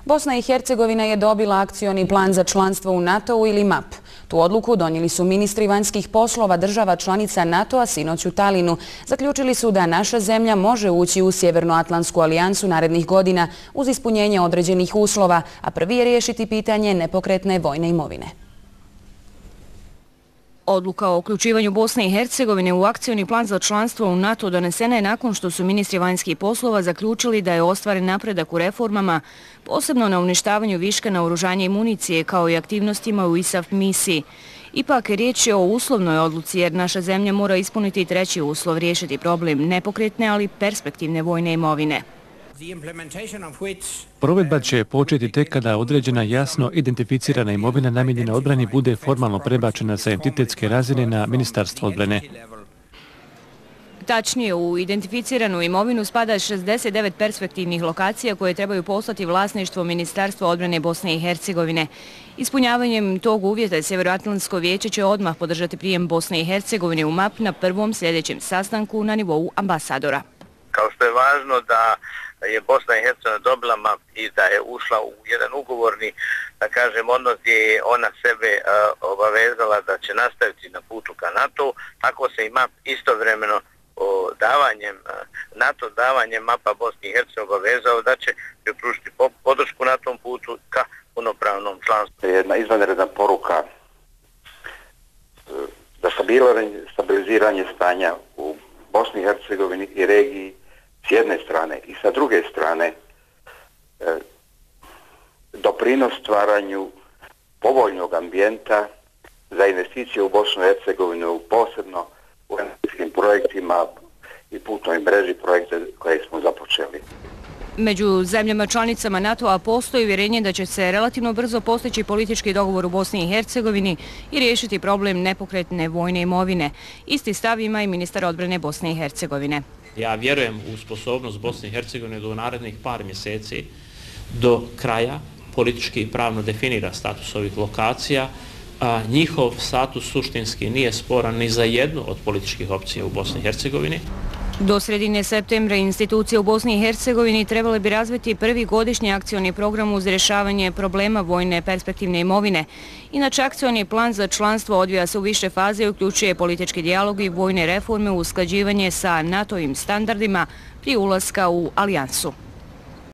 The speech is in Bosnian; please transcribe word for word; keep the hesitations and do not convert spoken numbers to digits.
Bosna i Hercegovina je dobila akcioni plan za članstvo u NATO-u ili MAP. Tu odluku donijeli su ministri vanjskih poslova država članica NATO-a sinoć u Talinu. Zaključili su da naša zemlja može ući u Sjevernoatlantsku alijansu narednih godina uz ispunjenje određenih uslova, a prvi je riješiti pitanje nepokretne vojne imovine. Odluka o uključivanju Bosne i Hercegovine u akcioni plan za članstvo u NATO donesena je nakon što su ministri vanjskih poslova zaključili da je ostvaren napredak u reformama, posebno na uništavanju viška naoružanja i municije kao i aktivnostima u I S A F misiji. Ipak riječ je o uslovnoj odluci jer naša zemlja mora ispuniti treći uslov, riješiti problem nepokretne, ali perspektivne vojne imovine. Provedba će početi tek kada određena jasno identificirana imovina namijenjena odbrani bude formalno prebačena sa entitetske razine na Ministarstvo odbrane. Tačnije, u identificiranu imovinu spada šezdeset devet perspektivnih lokacija koje trebaju postati vlasništvo Ministarstva odbrane Bosne i Hercegovine. Ispunjavanjem tog uvjeta Sjevernoatlantsko vijeće će odmah podržati prijem Bosne i Hercegovine u MAP na prvom sljedećem sastanku na nivou ambasadora. Kao što je važno da je Bosna i Hercegovina dobila MAP i da je ušla u jedan ugovorni, da kažem, odnos gdje je ona sebe uh, obavezala da će nastaviti na putu ka NATO, tako se i MAP istovremeno o, davanjem, uh, NATO davanjem MAP-a Bosni i Hercegovini obavezao da će pružiti podršku na tom putu ka punopravnom članstvu. Jedna izvanredna poruka za stabiliziranje stanja u Bosni i Hercegovini i regiji s jedne strane i sa druge strane e, doprinos stvaranju povoljnog ambijenta za investicije u Bosnu i Hercegovinu, posebno u energetskim projektima i putnoj mreži projekte koje smo započeli. Među zemljama članicama NATO-a postoji uvjerenje da će se relativno brzo postići politički dogovor u Bosni i Hercegovini i riješiti problem nepokretne vojne imovine. Isti stav ima i ministar odbrane Bosne i Hercegovine. Ja vjerujem u sposobnost Bosne i Hercegovine da u narednih par mjeseci do kraja politički i pravno definira status ovih lokacija. A njihov status suštinski nije sporan ni za jednu od političkih opcija u Bosni i Hercegovini. Do sredine septembra institucije u Bosni i Hercegovini trebale bi razviti prvi godišnji akcioni program uz rješavanje problema vojne perspektivne imovine. Inače, akcioni plan za članstvo odvija se u više faze i uključuje politički dijalog i vojne reforme u usklađivanje sa NATO-im standardima prije ulaska u alijansu.